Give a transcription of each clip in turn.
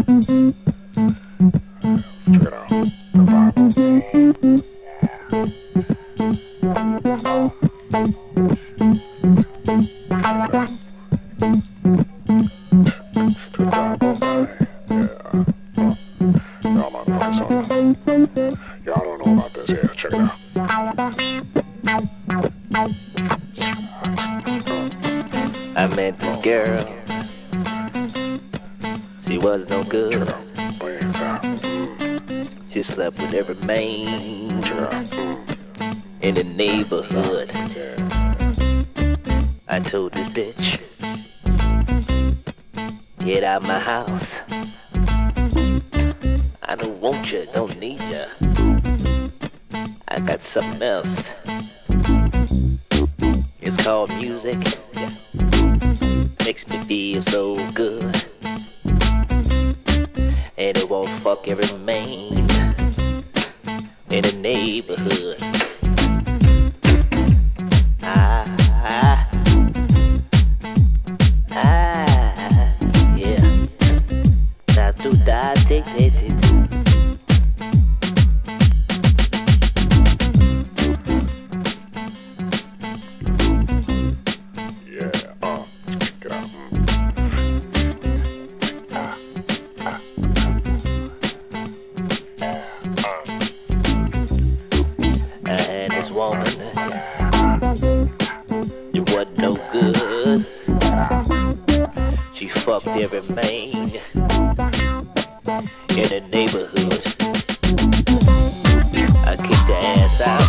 I met this girl, she was no good. She slept with every man in the neighborhood. I told this bitch, get out my house. I don't want you, don't need you. I got something else. It's called music. Makes me feel so good. And it won't fuck every man in the neighborhood. Yeah. Not to die, take it. And this woman, it wasn't no good. She fucked every man in the neighborhood. I kicked her ass out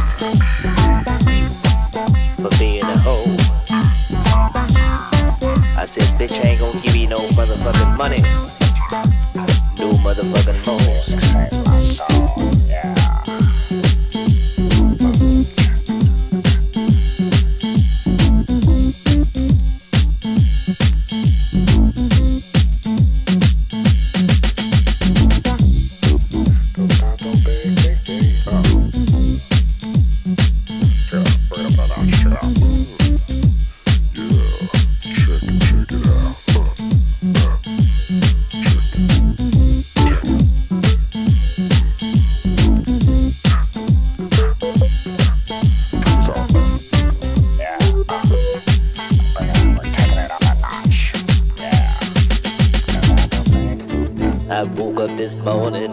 for being a hoe. I said, bitch, I ain't gonna give you no motherfucking money, no motherfucking hoes. I woke up this morning,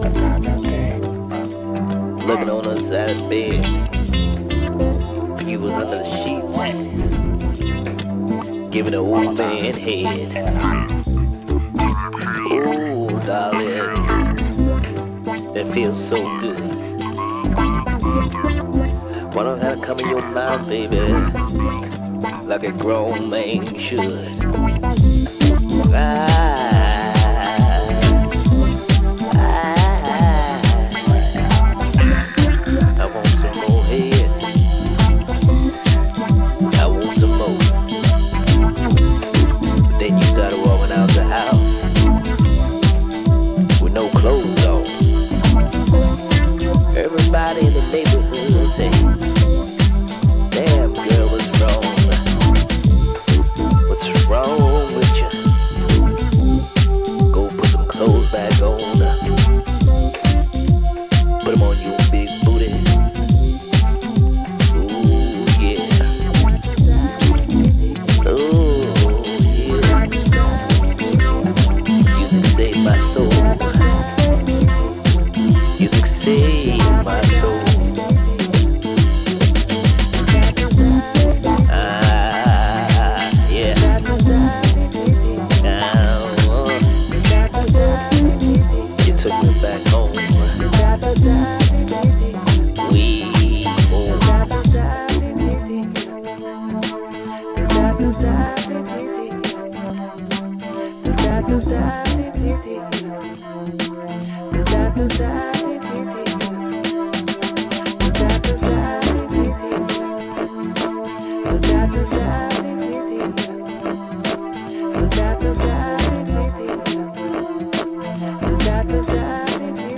looking on the side of the bed. He was under the sheets, giving an old man head. Oh, darling, that feels so good. Why don't I come in your mouth, baby, like a grown man should? Clothes on. Everybody in the neighborhood say, damn girl, what's wrong? What's wrong with you? Go put some clothes back on. Put them on your big booty. Ooh, yeah. Ooh, yeah. Music saved my soul. Music saved my soul. Yeah. Now, you took me back home. We home. Da da da